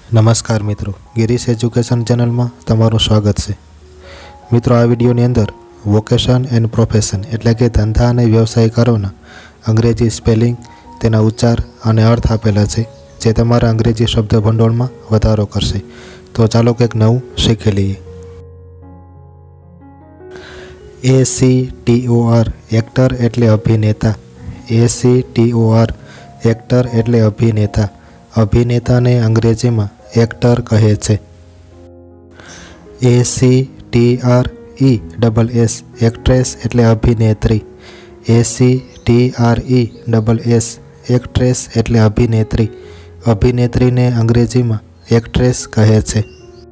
नमस्कार मित्रों, Girish education channel में तमारुं स्वागत है। मित्रों, आ विडियोनी अंदर वोकेशन एंड प्रोफेशन एटले के धंधा अने व्यवसायकारोना अंग्रेजी स्पेलिंग, तेना उच्चार अने अर्थ आपेला छे, जे तमारा अंग्रेजी शब्द भंडोळ में वधारो करशे। तो चालो कंईक नवुं शीखी लईए। ACTOR एक्टर एटले अभिनेता। ACTOR एक्टर एटले अभिनेता। अभिनेता ने अंग्रेजी में एक्टर कहे छे। ACTRESS एक्ट्रेस एटले अभिनेत्री। ACTRESS एक्ट्रेस एटले अभिनेत्री। अभिनेत्री ने अंग्रेजी में एक्ट्रेस कहे छे।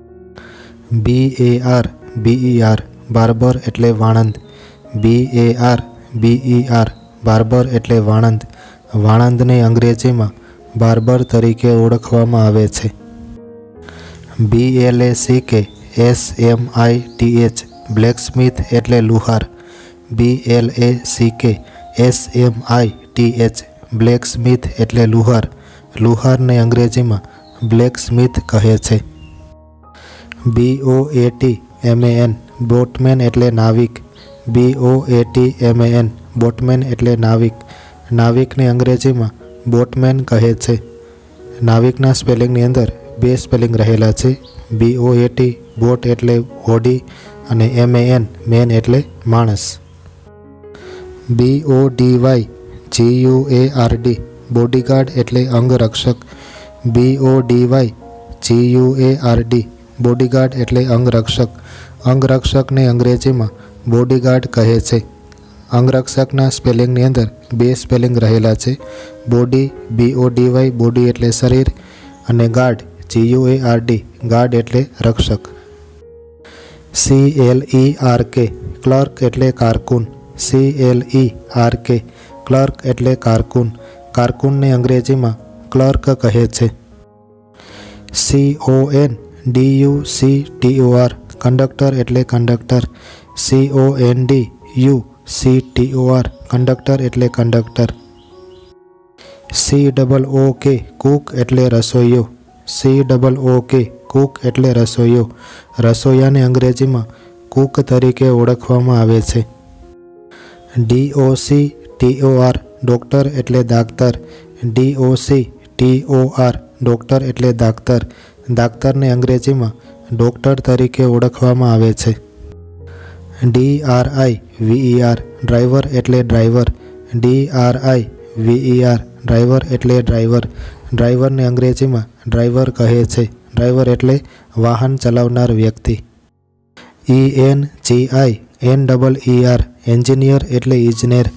BARBER बार्बर एटले वाणंद। BARBER बार्बर एटले वाणंद। वाणंद ने अंग्रेजी में बार्बर तरीके ओळखवामां आवे छे। BLACKSMITH ब्लेकस्मिथ एटले लुहार। BLACKSMITH ब्लेकस्मिथ एटले लुहार। लुहार ने अंग्रेजी में ब्लेकस्मिथ कहे छे। BOATMAN बोटमेन एटले नाविक। BOATMAN बोटमेन एटले नाविक। नाविक ने अंग्रेजी में बोटमेन कहे छे। नाविकना स्पेलिंगनी अंदर बे स्पेलिंग रहेला छे। BOAT बोट एटले होडी अने MAN मेन एटले माणस। BODYGUARD बॉडीगार्ड एटले अंगरक्षक। BODYGUARD बॉडीगार्ड एटले अंगरक्षक। अंगरक्षक ने अंग्रेजी में बॉडीगार्ड कहे छे। अंगरक्षकना स्पेलिंगनी अंदर बे स्पेलिंग रहेला छे। बॉडी BODY बॉडी एटले शरीर अने गार्ड GUARD गार्ड एटले रक्षक। CLERK क्लर्क एटले कारकुन। CLERK क्लर्क एटले कारकुन। कारकुन ने अंग्रेजी में क्लर्क कहे छे। CONDUCTOR कंडक्टर एटले कंडक्टर। CONDUCTOR कंडक्टर एटले कंडक्टर। COOK कूक एटले रसोईयो। COOK कूक एटले रसोईयो। रसोईया ने अंग्रेजी में कूक तरीके ओळखवामां आवे छे। DOCTOR डॉक्टर एटले दाक्तर। DOCTOR डॉक्टर एटले दाक्तर। दाक्तर ने अंग्रेजी में डॉक्टर तरीके ओळखवामां आवे छे। DRIVER ड्राइवर एटले ड्राइवर। DRIVER ड्राइवर एटले ड्राइवर। ड्राइवर ने अंग्रेजी में ड्राइवर कहे छे। ड्राइवर एटले वाहन चलावनार व्यक्ति। ENGINEER एंजीनियर एटले इजनेर।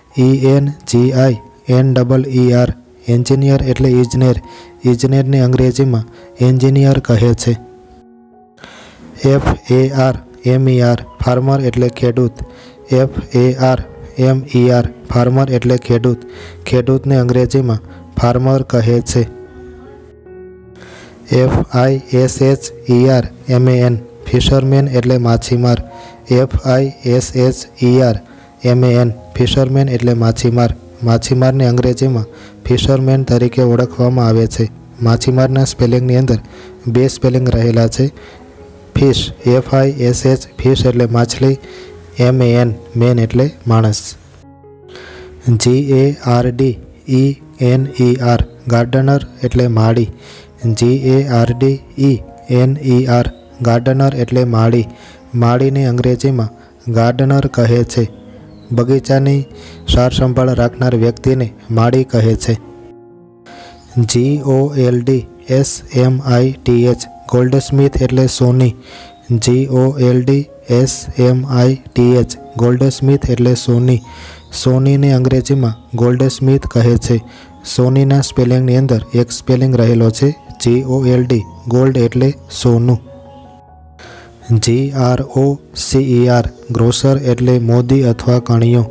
ENGINEER एंजीनियर एटले इजनेर। इजनेर ने अंग्रेजी में एंजीनियर कहे छे। FARMER फार्मर एटले खेडूत। FARMER फार्मर एटले खेडूत। खेडूत ने अंग्रेजी में फार्मर कहे छे। FISHERMAN फिशरमेन एटले माछीमार। FISHERMAN फिशरमेन एटले माछीमार। माछीमार ने अंग्रेजी में फिशरमेन तरीके ओळखवामां आवे छे। माछीमारना स्पेलिंगनी अंदर बे स्पेलिंग रहेला छे। फिश FISH फिश एटले माछली। MAN मेन एटले माणस। GARDENER गार्डनर एटले माળી। GARDENER गार्डनर एटले माળી। माળી ने अंग्रेजी में गार्डनर कहे छे। बगीचानी सार संभाळ राखनार व्यक्ति ने माળી कहे छे। GOLDSMITH गोल्डस्मिथ एटले सोनी। GOLDSMITH गोल्डस्मिथ एटले सोनी। सोनी ने अंग्रेजी में गोल्डस्मिथ कहे छे। सोनी ना स्पेलिंगनी अंदर एक स्पेलिंग रहेलो छे GOLD गोल्ड एटले सोनू। GROCER ग्रोसर एटले मोदी अथवा कणियो।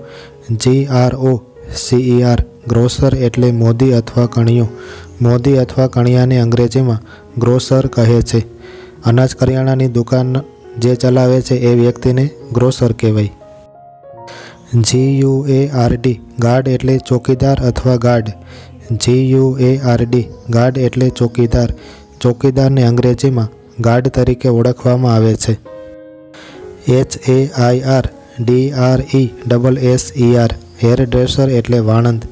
GROCER ग्रोसर एटले मोदी अथवा कणियो। मोदी अथवा कणिया ने अंग्रेजी में ग्रोसर कहे छे। अनाज करियाणानी दुकान जे चलावे छे ए व्यक्ति ने ग्रोसर कहेवाय। GUARD गार्ड एटले चौकीदार अथवा गार्ड। GUARD गार्ड एटले चौकीदार। ચોકીદારને અંગ્રેજીમાં ગાર્ડ તરીકે ઓળખવામાં આવે છે. HAIRDRESSER હેર ડ્રેસર એટલે વાણંદ.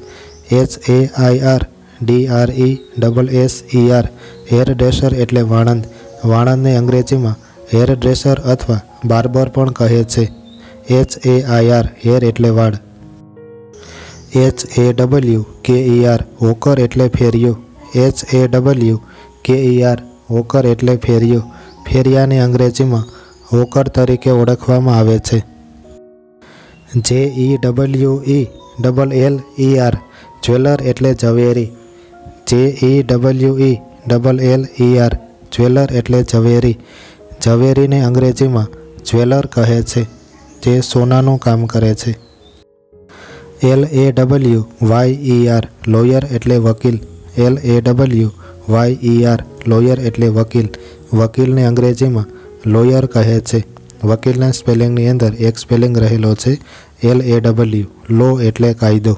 HAIRDRESSER હેર ડ્રેસર એટલે વાણંદ. વાણંદને અંગ્રેજીમાં હેર ડ્રેસર અથવા બાર્બર પણ કહે છે. HAIR હેર એટલે વાળ. HAWKER હોકર એટલે ફેરિયો. HAWKER હોકર એટલે ફેરિયો. ફેરિયાને અંગ્રેજીમાં હોકર તરીકે ઓળખવામાં આવે છે. JEWELLER જ્વેલર એટલે ઝવેરી. JEWELLER જ્વેલર એટલે ઝવેરી. ઝવેરીને અંગ્રેજીમાં જ્વેલર કહે છે, જે સોનાનું કામ કરે છે. LAWYER લોયર એટલે વકીલ. LAWYER લોયર એટલે વકીલ. વકીલને અંગ્રેજીમાં લોયર કહે છે. વકીલના સ્પેલિંગની અંદર એક સ્પેલિંગ રહેલો છે LAW. લો એટલે કાયદો.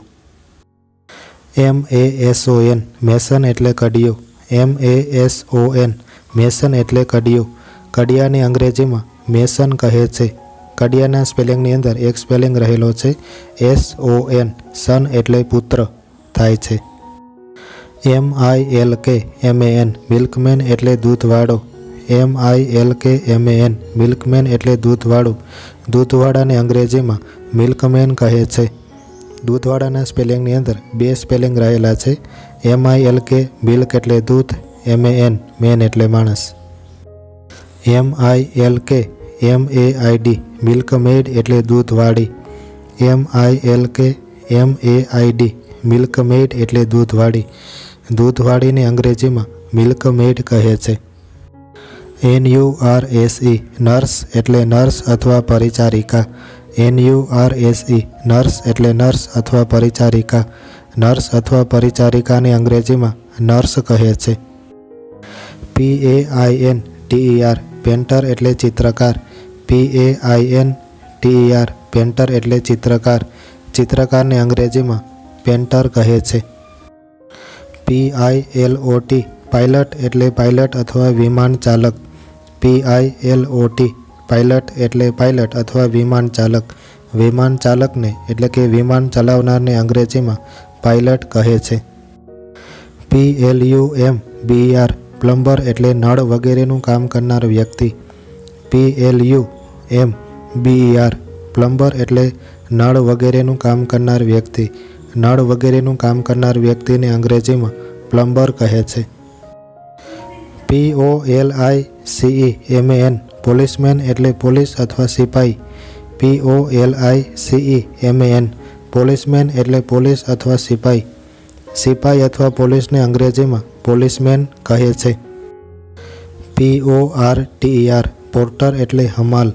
MASON મેસન એટલે કડિયો. MASON મેસન એટલે કડિયો. કડિયાને અંગ્રેજીમાં મેસન કહે છે. કડિયાના સ્પેલિંગની અંદર એક સ્પેલિંગ રહેલો છે SON. સન એટલે પુત્ર થાય છે. MILKMAN મિલ્કમેન એટલે દૂધવાળો. MILKMAN મિલ્કમેન એટલે દૂધવાળું. દૂધવાળાને અંગ્રેજીમાં મિલ્કમેન કહે છે. દૂધવાળાના સ્પેલિંગની અંદર બે સ્પેલિંગ રહેલા છે MILK મિલ્ક એટલે દૂધ, MAN મેન એટલે માણસ. MILK MAID મિલ્કમેડ એટલે દૂધવાળી. MILK MAID મિલ્કમેડ એટલે દૂધવાળી. દૂધવાળીને અંગ્રેજીમાં મિલ્કમેડ કહે છે. NURSE નર્સ એટલે નર્સ અથવા પરિચારિકા. NURSE નર્સ એટલે નર્સ અથવા પરિચારિકા. નર્સ અથવા પરિચારિકાને અંગ્રેજીમાં નર્સ કહે છે. PAINTER પેન્ટર એટલે ચિત્રકાર. PAINTER પેન્ટર એટલે ચિત્રકાર. ચિત્રકારને અંગ્રેજીમાં પેન્ટર કહે છે. PILOT પાયલટ એટલે પાયલટ અથવા વિમાન ચાલક. PILOT પાયલટ એટલે પાયલટ અથવા વિમાન ચાલક. વિમાન ચાલકને એટલે કે વિમાન ચલાવનારને અંગ્રેજીમાં પાયલટ કહે છે. PLUMBER પ્લમ્બર એટલે નળ વગેરેનું કામ કરનાર વ્યક્તિ. PLUMBER પ્લમ્બર એટલે નળ વગેરેનું કામ કરનાર વ્યક્તિ. નળ વગેરેનું કામ કરનાર વ્યક્તિને અંગ્રેજીમાં પ્લમ્બર કહે છે. POLICEMAN પોલીસમેન એટલે પોલીસ અથવા સિપાઈ. POLICEMAN પોલીસમેન એટલે પોલીસ અથવા સિપાઈ. સિપાઈ અથવા પોલીસને અંગ્રેજીમાં પોલીસમેન કહે છે. PORTER પોર્ટર એટલે હમાલ.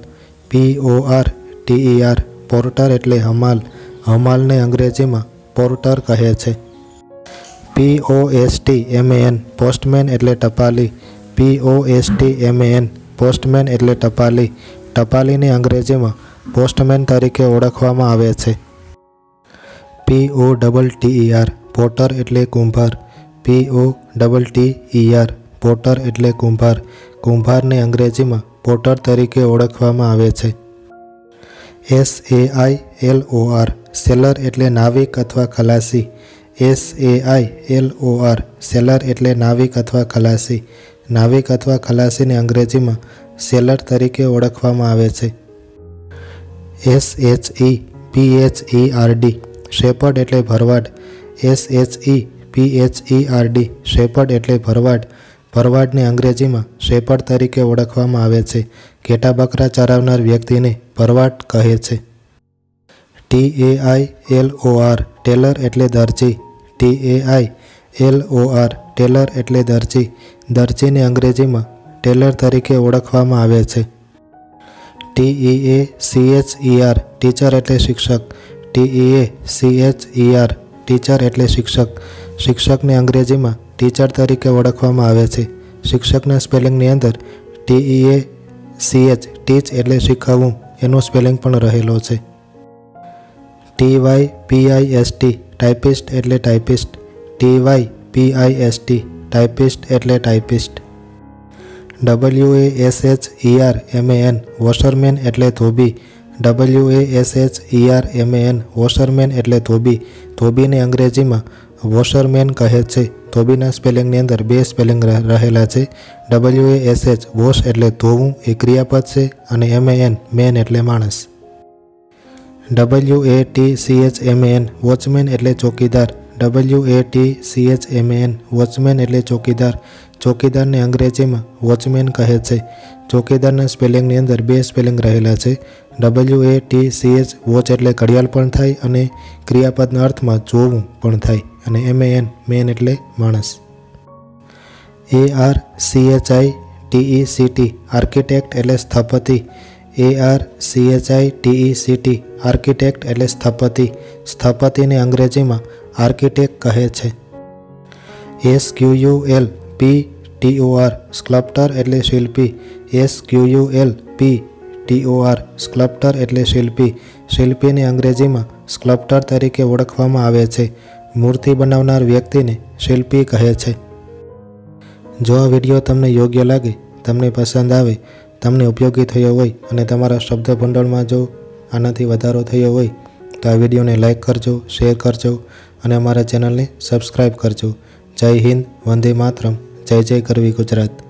PORTER પોર્ટર એટલે હમાલ. હમાલને અંગ્રેજીમાં પોર્ટર કહે છે. POSTMAN પોસ્ટમેન એટલે ટપાલી. POSTMAN પોસ્ટમેન એટલે ટપાલી. ટપાલીને અંગ્રેજીમાં પોસ્ટમેન તરીકે ઓળખવામાં આવે છે. POTTER પોટર એટલે કુંભાર. POTTER પોટર એટલે કુંભાર. કુંભારને અંગ્રેજીમાં પોટર તરીકે ઓળખવામાં આવે છે. SAILOR સેલર એટલે નાવિક અથવા ખલાસી. SAILOR સેલર એટલે નાવિક અથવા ખલાસી. નાવિક અથવા ખલાસીને અંગ્રેજીમાં સેલર તરીકે ઓળખવામાં આવે છે. SHEPHERD શેપર્ડ એટલે ભરવાડ. SHEPHERD શેપર્ડ એટલે ભરવાડ. ભરવાડને અંગ્રેજીમાં શેપર્ડ તરીકે ઓળખવામાં આવે છે. ઘેટા બકરા ચરાવનાર વ્યક્તિને ભરવાડ કહે છે. TAILOR ટેલર એટલે દરજી. TAILOR ટેલર એટલે દરજી. દરજીને અંગ્રેજીમાં ટેલર તરીકે ઓળખવામાં આવે છે. TEACHER ટીચર એટલે શિક્ષક. TEACHER ટીચર એટલે શિક્ષક. શિક્ષકને અંગ્રેજીમાં ટીચર તરીકે ઓળખવામાં આવે છે. શિક્ષકના સ્પેલિંગની અંદર TEACH ટીચ એટલે શીખવવું એનું સ્પેલિંગ પણ રહેલો છે. TYPIST ટાઈપિસ્ટ એટલે ટાઈપિસ્ટ. TYPIST ટાઈપિસ્ટ એટલે ટાઈપિસ્ટ. WASHERMAN વોશરમેન એટલે ધોબી. WASHERMAN વોશરમેન એટલે ધોબી. ધોબીને અંગ્રેજીમાં વોશરમેન કહે છે. ધોબીના સ્પેલિંગની અંદર બે સ્પેલિંગ રહેલા છે. WASH વોશ એટલે ધોવું એ ક્રિયાપદ છે અને MAN મેન એટલે માણસ. WATCHMAN વોચમેન એટલે ચોકીદાર. WATCHMAN વોચમેન એટલે ચોકીદાર. ચોકીદારને અંગ્રેજીમાં વોચમેન કહે છે. ચોકીદારના સ્પેલિંગની અંદર બે સ્પેલિંગ રહેલા છે. WATCH વોચ એટલે ઘડિયાળ પણ થાય અને ક્રિયાપદના અર્થમાં જોવું પણ થાય અને MAN મેન એટલે માણસ. ARCHITECT આર્કિટેક્ટ એટલે સ્થપતિ. ARCHITECT આર્કિટેક્ટ એટલે સ્થપતિ. સ્થપતિને અંગ્રેજીમાં આર્કિટેક્ટ કહે છે. SQULPTOR સ્કલ્પ્ટર એટલે શિલ્પી. SQULPTOR સ્કલ્પ્ટર એટલે શિલ્પી. શિલ્પીને અંગ્રેજીમાં સ્કલ્પ્ટર તરીકે ઓળખવામાં આવે છે. મૂર્તિ બનાવનાર વ્યક્તિને શિલ્પી કહે છે. જો આ વિડીયો તમને યોગ્ય લાગે, તમને પસંદ આવે, તમને ઉપયોગી થયો હોય અને તમારા શબ્દ ભંડોળમાં જો આનાથી વધારો થયો હોય તો આ વિડીયોને લાઇક કરજો, શેર કરજો અને અમારા ચેનલને સબસ્ક્રાઈબ કરજો. જય હિન્દ, વંદે માતરમ, જય જય ગરવી ગુજરાત.